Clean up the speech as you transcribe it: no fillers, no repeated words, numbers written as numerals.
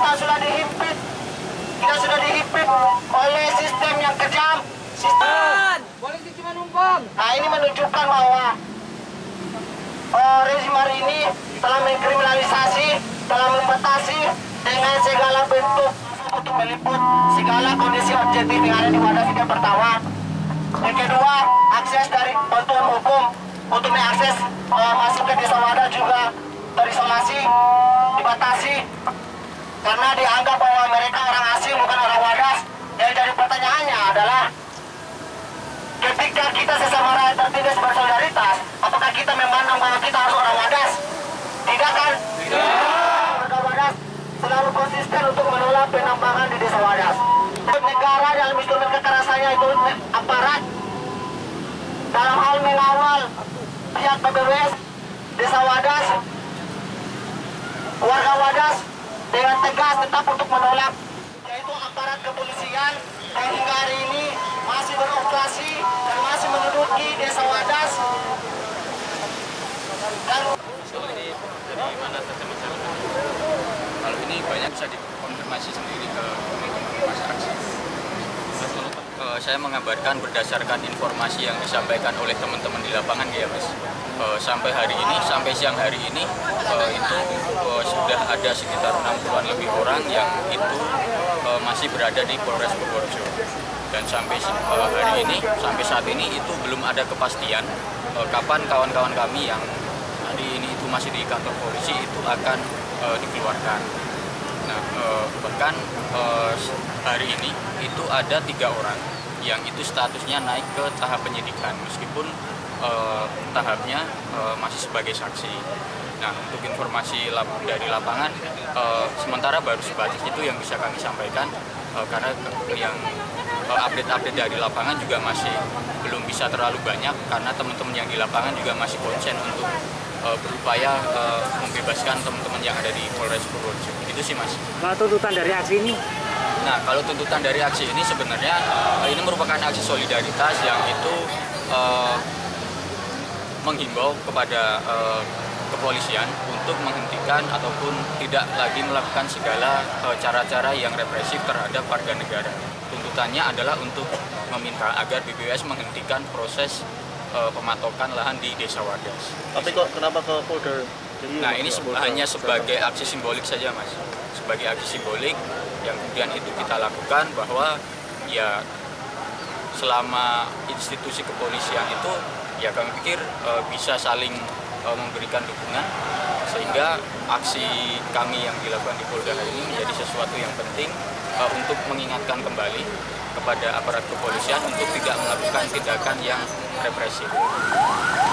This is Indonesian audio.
kita sudah dihimpit. Kita sudah dihimpit oleh sistem yang kejam. Sistem. Boleh cuma numpang. Nah, ini menunjukkan bahwa rezim hari ini telah mengkriminalisasi, telah membatasi dengan segala bentuk untuk meliput segala kondisi objektif yang ada di Wadas yang pertama. Yang kedua, akses dari bantuan hukum untuk mengakses masuk ke desa Wadas juga terisolasi, dibatasi karena dianggap bahwa mereka orang asing bukan orang Wadas. Yang jadi pertanyaannya adalah ketika kita sesama rakyat tertindas bersolidaritas, apakah kita memandang bahwa kita harus orang Wadas? Tidak kan? Warga Wadas selalu konsisten untuk menolak penambangan di desa Wadas. Negara dalam instrumen kekerasannya itu aparat dalam hal mengawal pihak PBWS desa Wadas, warga Wadas dengan tegas tetap untuk menolak, yaitu aparat kepolisian yang hingga hari ini masih beroperasi dan masih menduduki desa Wadas. Dan ini dari mana saja masyarakat? Kalau ini banyak bisa dikonfirmasi sendiri ke teman-teman Mas Aksi. Saya mengabarkan berdasarkan informasi yang disampaikan oleh teman-teman di lapangan ya Mas. Sampai hari ini, sampai siang hari ini itu sudah ada sekitar 60-an lebih orang yang itu masih berada di Polres Purworejo. Dan sampai hari ini, sampai saat ini itu belum ada kepastian kapan kawan-kawan kami yang hari ini itu masih di kantor polisi itu akan dikeluarkan. Nah, bahkan hari ini itu ada 3 orang yang itu statusnya naik ke tahap penyidikan meskipun tahapnya masih sebagai saksi. Nah, untuk informasi dari lapangan sementara baru sebatas itu yang bisa kami sampaikan karena yang update-update dari lapangan juga masih belum bisa terlalu banyak karena teman-teman yang di lapangan juga masih konsen untuk berupaya membebaskan teman-teman yang ada di Polres Purworejo. Itu sih Mas. Kalau tuntutan dari aksi ini? Nah, kalau tuntutan dari aksi ini sebenarnya ini merupakan aksi solidaritas yang itu menghimbau kepada kepolisian untuk menghentikan ataupun tidak lagi melakukan segala cara-cara yang represif terhadap warga negara. Tuntutannya adalah untuk meminta agar BPWS menghentikan proses pematokan lahan di Desa Wadas. Tapi kok kenapa ke Polda? Nah, ini hanya sebagai aksi simbolik saja Mas. Sebagai aksi simbolik yang kemudian itu kita lakukan bahwa ya selama institusi kepolisian itu ya kami pikir bisa saling memberikan dukungan sehingga aksi kami yang dilakukan di Polda hari ini menjadi sesuatu yang penting untuk mengingatkan kembali kepada aparat kepolisian untuk tidak melakukan tindakan yang represif.